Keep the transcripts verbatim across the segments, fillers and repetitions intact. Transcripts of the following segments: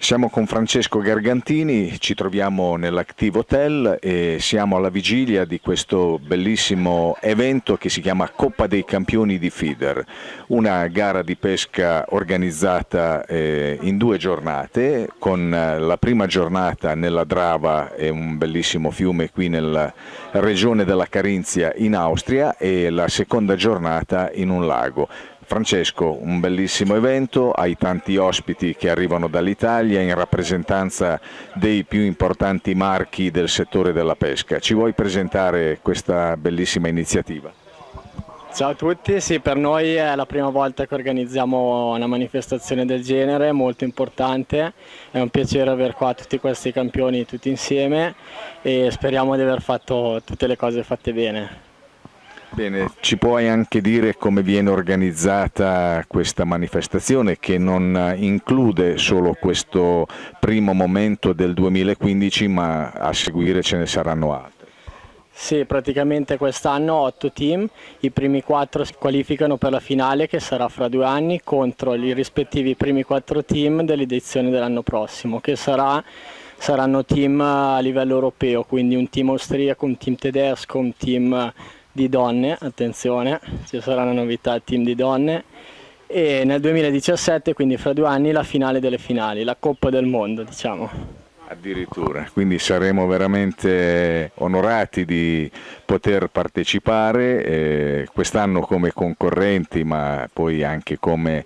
Siamo con Francesco Gargantini, ci troviamo nell'Active Hotel e siamo alla vigilia di questo bellissimo evento che si chiama Coppa dei Campioni di Feeder, una gara di pesca organizzata eh, in due giornate, con eh, la prima giornata nella Drava, è un bellissimo fiume qui nella regione della Carinzia in Austria, e la seconda giornata in un lago. Francesco, un bellissimo evento, hai tanti ospiti che arrivano dall'Italia in rappresentanza dei più importanti marchi del settore della pesca. Ci vuoi presentare questa bellissima iniziativa? Ciao a tutti, sì, per noi è la prima volta che organizziamo una manifestazione del genere, molto importante, è un piacere avere qua tutti questi campioni tutti insieme e speriamo di aver fatto tutte le cose fatte bene. Bene, ci puoi anche dire come viene organizzata questa manifestazione, che non include solo questo primo momento del duemilaquindici, ma a seguire ce ne saranno altri? Sì, praticamente quest'anno otto team, i primi quattro si qualificano per la finale che sarà fra due anni contro i rispettivi primi quattro team dell'edizione dell'anno prossimo, che sarà, saranno team a livello europeo, quindi un team austriaco, un team tedesco, un team di donne, attenzione, ci sarà una novità al team di donne, e nel duemiladiciassette, quindi fra due anni, la finale delle finali, la Coppa del Mondo, diciamo. Addirittura, quindi saremo veramente onorati di poter partecipare, eh, quest'anno come concorrenti, ma poi anche come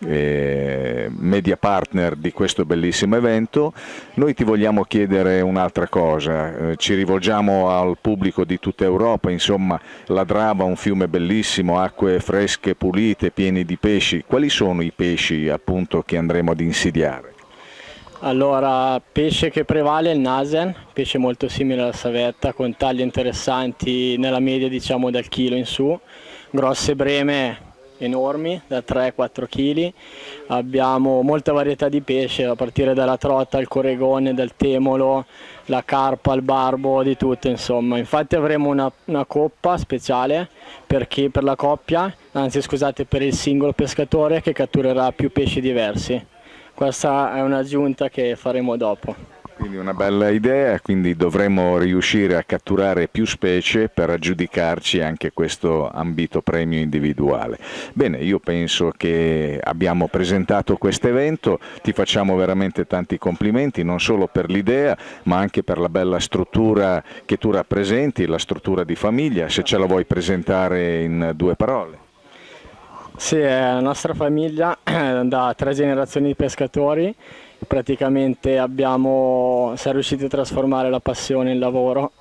eh, media partner di questo bellissimo evento. Noi ti vogliamo chiedere un'altra cosa, eh, ci rivolgiamo al pubblico di tutta Europa, insomma la Drava, un fiume bellissimo, acque fresche, pulite, pieni di pesci. Quali sono i pesci appunto che andremo ad insidiare? Allora, pesce che prevale è il nasen, pesce molto simile alla savetta, con taglie interessanti nella media, diciamo, dal chilo in su, grosse breme enormi, da tre a quattro chili. Abbiamo molta varietà di pesce, a partire dalla trota, al coregone, dal temolo, la carpa, il barbo, di tutto insomma. Infatti avremo una, una coppa speciale per, chi, per la coppia, anzi scusate, per il singolo pescatore che catturerà più pesci diversi. Questa è un'aggiunta che faremo dopo. Quindi una bella idea, quindi dovremo riuscire a catturare più specie per aggiudicarci anche questo ambito premio individuale. Bene, io penso che abbiamo presentato questo evento, ti facciamo veramente tanti complimenti, non solo per l'idea, ma anche per la bella struttura che tu rappresenti, la struttura di famiglia, se ce la vuoi presentare in due parole. Sì, è la nostra famiglia da tre generazioni di pescatori, praticamente abbiamo, siamo riusciti a trasformare la passione in lavoro,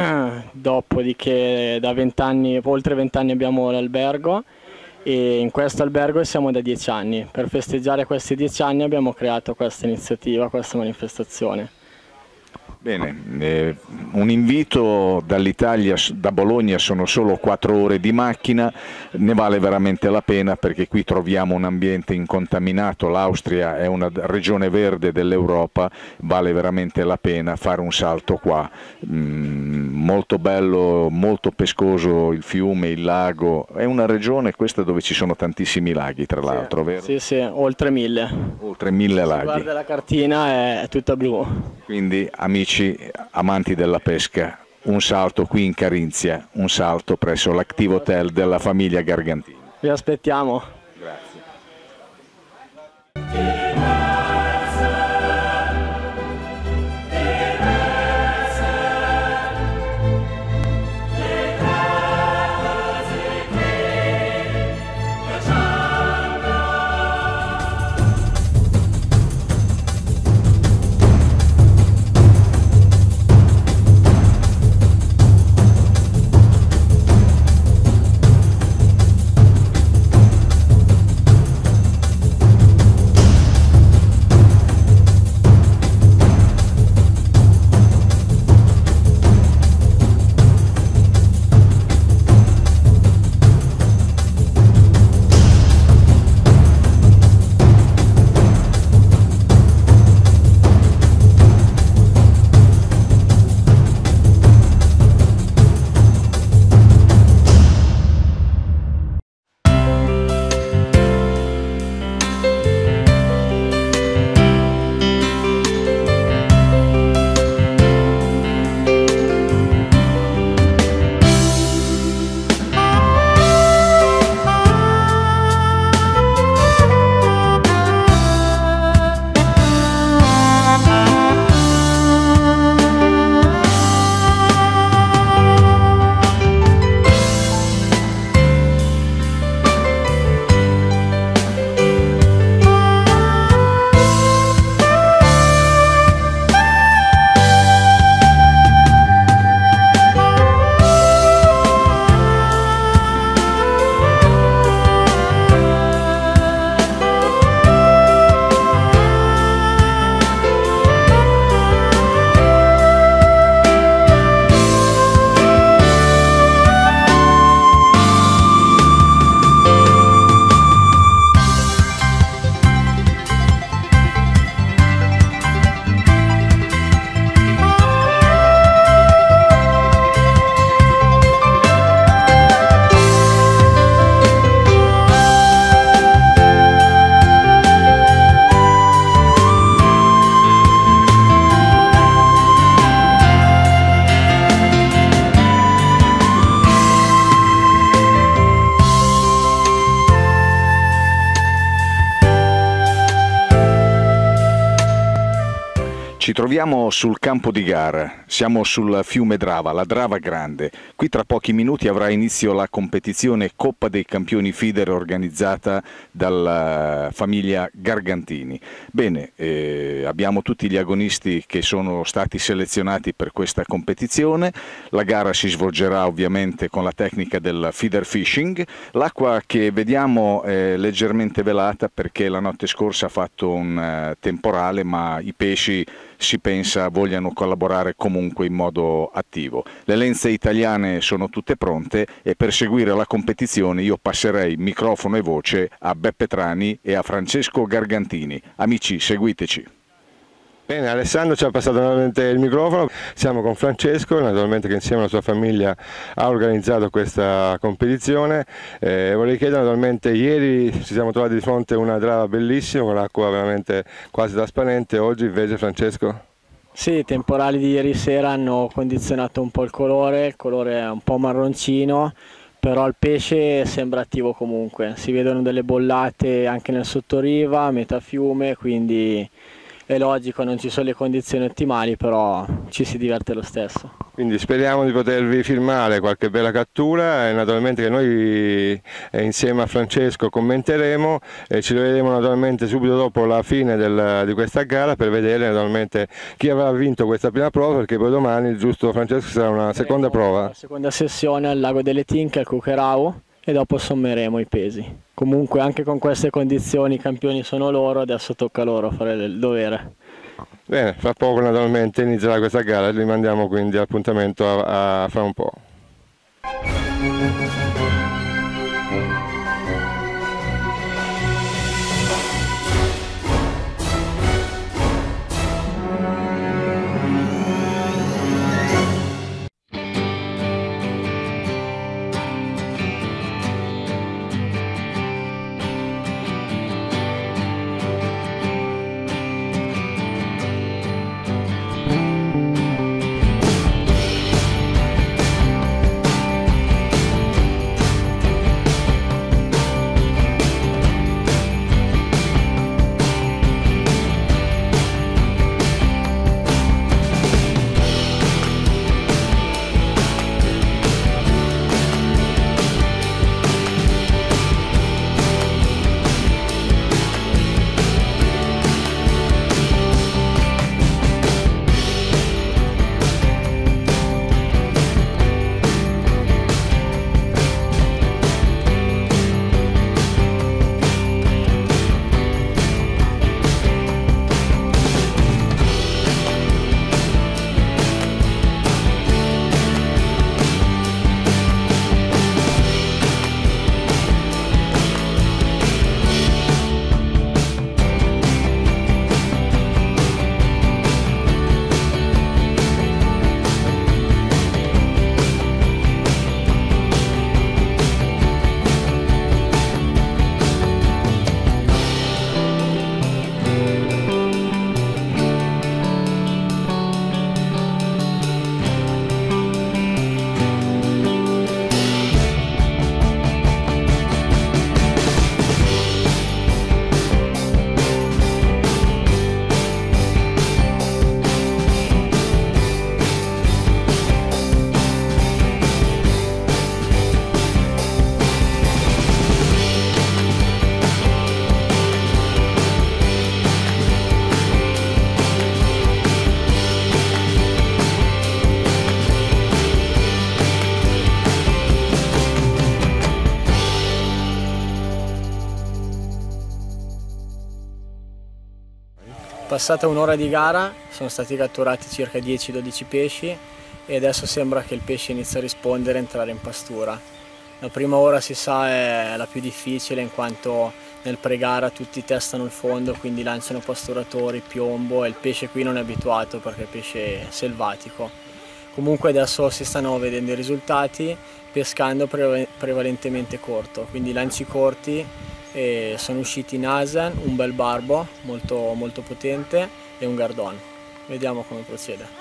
dopodiché da vent'anni, oltre vent'anni abbiamo l'albergo e in questo albergo siamo da dieci anni. Per festeggiare questi dieci anni abbiamo creato questa iniziativa, questa manifestazione. Bene, eh, un invito dall'Italia, da Bologna sono solo quattro ore di macchina, ne vale veramente la pena perché qui troviamo un ambiente incontaminato, l'Austria è una regione verde dell'Europa, vale veramente la pena fare un salto qua, mm, molto bello, molto pescoso il fiume, il lago, è una regione questa dove ci sono tantissimi laghi tra l'altro, sì, vero? Sì, sì, oltre mille. Oltre mille laghi. Se guarda la cartina è, è tutta blu. Quindi amici amanti della pesca, un salto qui in Carinzia, un salto presso l'Active Hotel della famiglia Gargantini. Vi aspettiamo. Grazie. Ci troviamo sul campo di gara, siamo sul fiume Drava, la Drava Grande. Qui tra pochi minuti avrà inizio la competizione Coppa dei Campioni Feeder organizzata dalla famiglia Gargantini. Bene, eh, abbiamo tutti gli agonisti che sono stati selezionati per questa competizione. La gara si svolgerà ovviamente con la tecnica del feeder fishing. L'acqua che vediamo è leggermente velata perché la notte scorsa ha fatto un uh, temporale, ma i pesci si pensa vogliano collaborare comunque in modo attivo. Le lenze italiane sono tutte pronte e per seguire la competizione io passerei microfono e voce a Beppe Trani e a Francesco Gargantini. Amici, seguiteci. Bene, Alessandro ci ha passato nuovamente il microfono, siamo con Francesco, naturalmente che insieme alla sua famiglia ha organizzato questa competizione. Eh, vorrei chiedere naturalmente, ieri ci siamo trovati di fronte a una Drava bellissima con l'acqua veramente quasi trasparente, oggi invece Francesco? Sì, i temporali di ieri sera hanno condizionato un po' il colore, il colore è un po' marroncino, però il pesce sembra attivo comunque, si vedono delle bollate anche nel sottoriva, a metà fiume, quindi è logico, non ci sono le condizioni ottimali, però ci si diverte lo stesso. Quindi speriamo di potervi filmare qualche bella cattura e naturalmente che noi eh, insieme a Francesco commenteremo e ci vedremo naturalmente subito dopo la fine del, di questa gara per vedere naturalmente chi avrà vinto questa prima prova, perché poi domani, giusto Francesco, sarà una seconda prova. La seconda sessione al Lago delle Tinche, al Cucherau, e dopo sommeremo i pesi. Comunque anche con queste condizioni i campioni sono loro, adesso tocca loro fare il dovere. Bene, fra poco naturalmente inizierà questa gara e rimandiamo quindi l'appuntamento a, a fra un po'. Passata un'ora di gara sono stati catturati circa dieci dodici pesci e adesso sembra che il pesce inizi a rispondere e entrare in pastura. La prima ora si sa è la più difficile in quanto nel pre-gara tutti testano il fondo, quindi lanciano pasturatori, piombo e il pesce qui non è abituato perché è pesce selvatico. Comunque adesso si stanno vedendo i risultati pescando prevalentemente corto, quindi lanci corti. E sono usciti Nasen, un bel barbo molto, molto potente e un gardon. Vediamo come procede.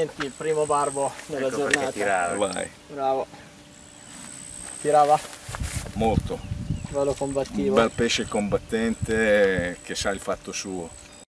Complimenti, il primo barbo della ecco giornata. Tirava. Vai. Bravo. Tirava? Molto. Bello combattivo. Un bel pesce combattente che sa il fatto suo.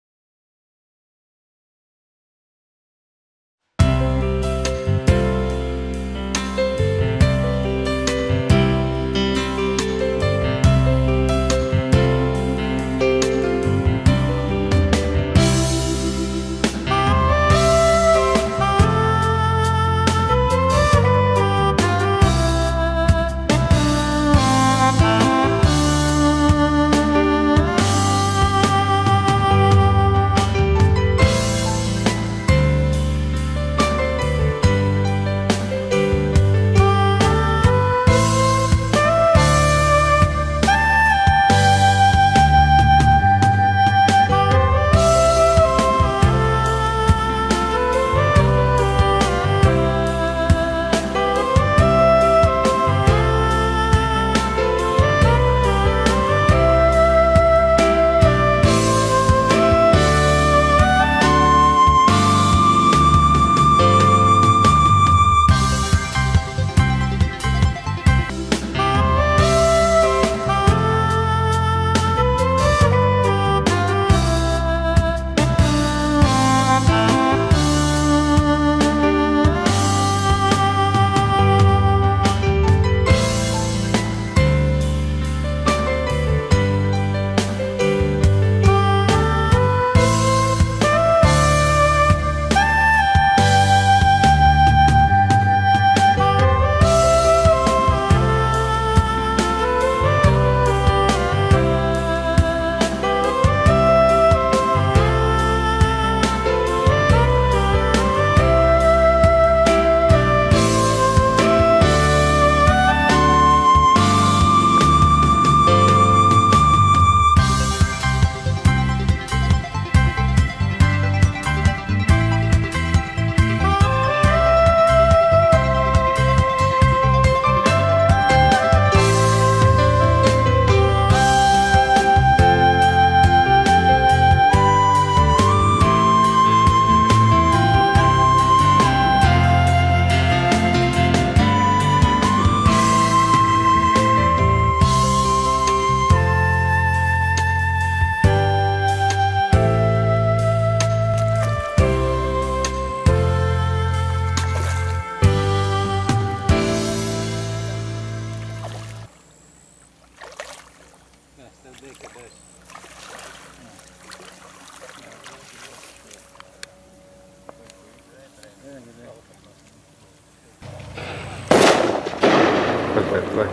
Perfetto, vai.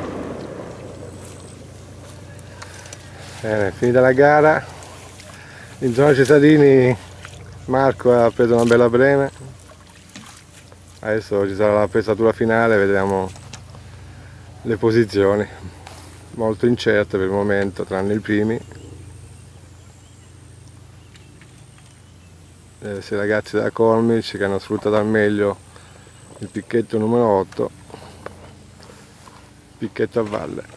Bene, finita la gara, in zona Cesarini Marco ha preso una bella breme, adesso ci sarà la pesatura finale, vediamo le posizioni, molto incerte per il momento, tranne i primi. Eh, sei ragazzi da Colmic che hanno sfruttato al meglio il picchetto numero otto, picchetto a valle.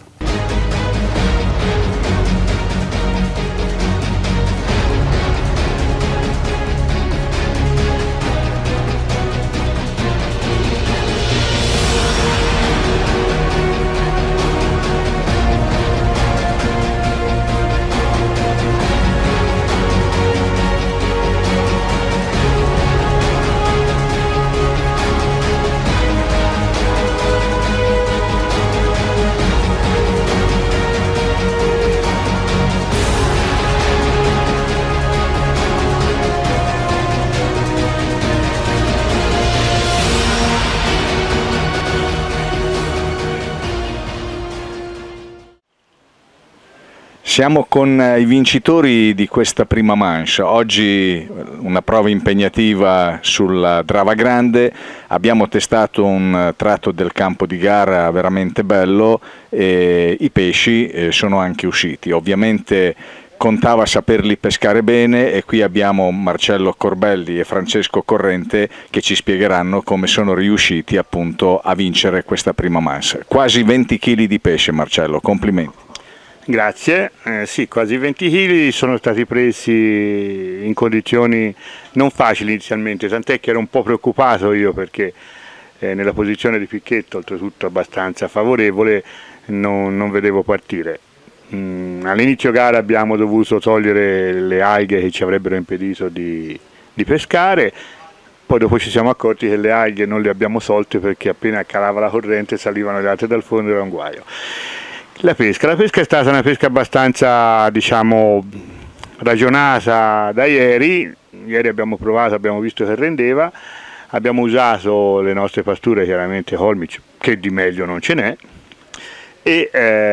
Siamo con i vincitori di questa prima manche. Oggi una prova impegnativa sulla Drava Grande, abbiamo testato un tratto del campo di gara veramente bello e i pesci sono anche usciti. Ovviamente contava saperli pescare bene e qui abbiamo Marcello Corbelli e Francesco Corrente che ci spiegheranno come sono riusciti appunto a vincere questa prima manche. Quasi venti chili di pesce, Marcello, complimenti. Grazie, eh, sì, quasi venti chili sono stati presi in condizioni non facili inizialmente, tant'è che ero un po' preoccupato io perché eh, nella posizione di picchetto, oltretutto abbastanza favorevole, non, non vedevo partire. Mm, all'inizio gara abbiamo dovuto togliere le alghe che ci avrebbero impedito di, di pescare, poi dopo ci siamo accorti che le alghe non le abbiamo solte perché appena calava la corrente salivano le altre dal fondo, era un guaio. La pesca, la pesca è stata una pesca abbastanza, diciamo, ragionata da ieri. Ieri abbiamo provato, abbiamo visto che rendeva, abbiamo usato le nostre pasture, chiaramente Holmich, che di meglio non ce n'è, e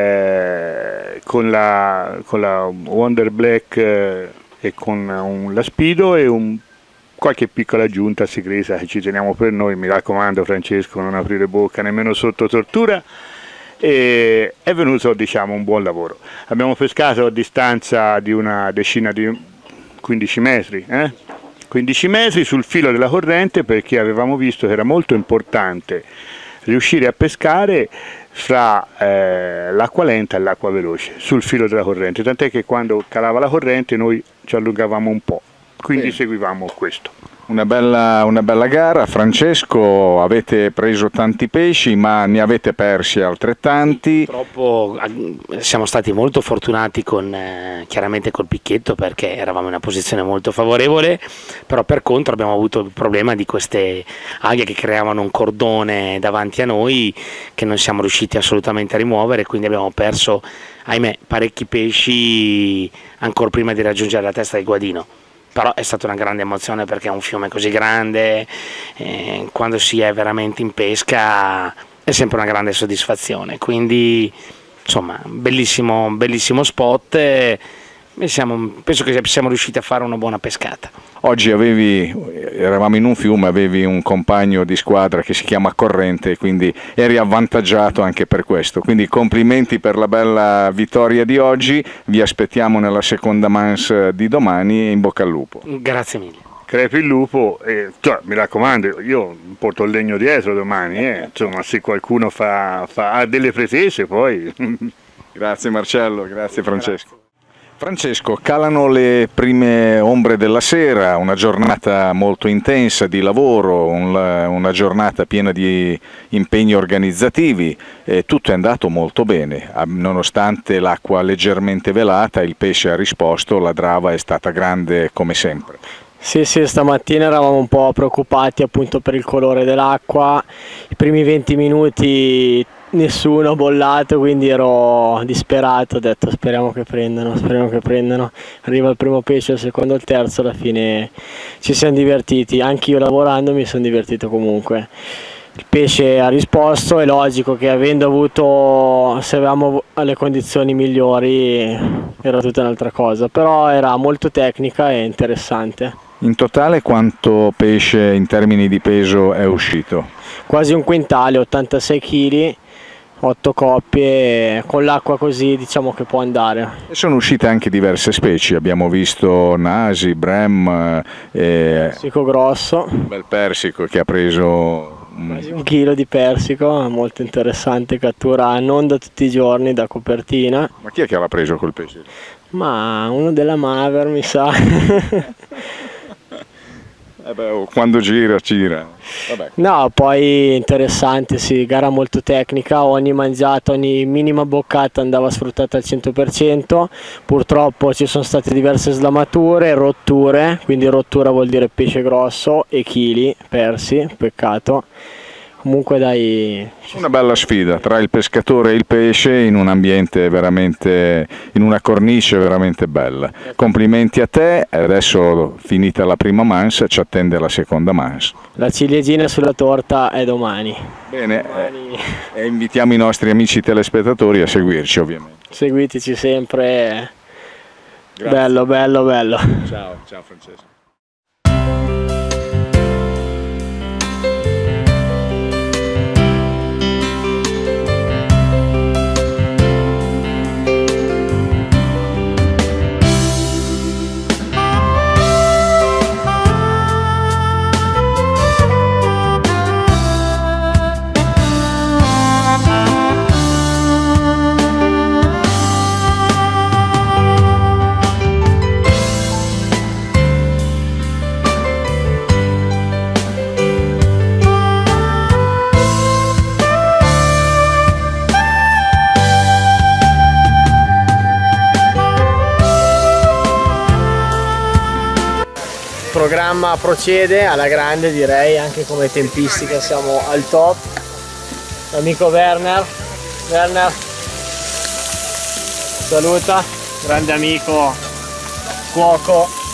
eh, con, la, con la Wonder Black eh, e con un, la Spido e un, qualche piccola aggiunta segreta che ci teniamo per noi. Mi raccomando, Francesco, non aprire bocca nemmeno sotto tortura. E è venuto, diciamo, un buon lavoro. Abbiamo pescato a distanza di una decina di quindici metri, eh? quindici metri sul filo della corrente, perché avevamo visto che era molto importante riuscire a pescare fra eh, l'acqua lenta e l'acqua veloce sul filo della corrente, tant'è che quando calava la corrente noi ci allungavamo un po', quindi sì, seguivamo questo. Una bella, una bella gara. Francesco, avete preso tanti pesci ma ne avete persi altrettanti. Purtroppo siamo stati molto fortunati con, eh, chiaramente col picchetto, perché eravamo in una posizione molto favorevole, però per contro abbiamo avuto il problema di queste alghe che creavano un cordone davanti a noi che non siamo riusciti assolutamente a rimuovere, quindi abbiamo perso, ahimè, parecchi pesci ancora prima di raggiungere la testa del guadino. Però è stata una grande emozione perché è un fiume così grande, eh, quando si è veramente in pesca è sempre una grande soddisfazione, quindi insomma bellissimo, bellissimo spot e siamo, penso che siamo riusciti a fare una buona pescata. Oggi avevi, eravamo in un fiume, avevi un compagno di squadra che si chiama Corrente, quindi eri avvantaggiato anche per questo, quindi complimenti per la bella vittoria di oggi, vi aspettiamo nella seconda manche di domani e in bocca al lupo. Grazie mille. Crepi il lupo e cioè, mi raccomando, io porto il legno dietro domani, eh. Insomma, se qualcuno fa, fa, ha delle pretese poi... Grazie Marcello, grazie Francesco. Francesco, calano le prime ombre della sera, una giornata molto intensa di lavoro, un, una giornata piena di impegni organizzativi, e tutto è andato molto bene, nonostante l'acqua leggermente velata, il pesce ha risposto, la drava è stata grande come sempre. Sì, sì, stamattina eravamo un po' preoccupati appunto per il colore dell'acqua, i primi venti minuti nessuno ha bollato, quindi ero disperato, ho detto speriamo che prendano, speriamo che prendano, arriva il primo pesce, il secondo, il terzo, alla fine ci siamo divertiti, anche io lavorando mi sono divertito comunque. Il pesce ha risposto, è logico che avendo avuto, se avevamo le condizioni migliori era tutta un'altra cosa, però era molto tecnica e interessante. In totale quanto pesce in termini di peso è uscito? Quasi un quintale, ottantasei chili, otto coppie, con l'acqua così diciamo che può andare. E sono uscite anche diverse specie, abbiamo visto nasi, brem, e persico grosso. Un bel persico che ha preso quasi un chilo di persico, molto interessante, cattura non da tutti i giorni, da copertina. Ma chi è che l'ha preso col pesce? Ma uno della Maver mi sa. Eh beh, quando gira, gira. Vabbè. No, poi interessante, sì, gara molto tecnica, ogni mangiata, ogni minima boccata andava sfruttata al cento per cento, purtroppo ci sono state diverse slamature, rotture, quindi rottura vuol dire pesce grosso e chili persi, peccato. Comunque dai... Una bella sfida tra il pescatore e il pesce in un ambiente veramente, in una cornice veramente bella. Complimenti a te, adesso finita la prima manche ci attende la seconda manche. La ciliegina sulla torta è domani. Bene, domani... Eh, e invitiamo i nostri amici telespettatori a seguirci ovviamente. Seguiteci sempre, grazie. Bello, bello, bello. Ciao, ciao Francesco. programma procede alla grande, direi, anche come tempistica siamo al top. L'amico Werner, Werner, saluta, grande amico, cuoco.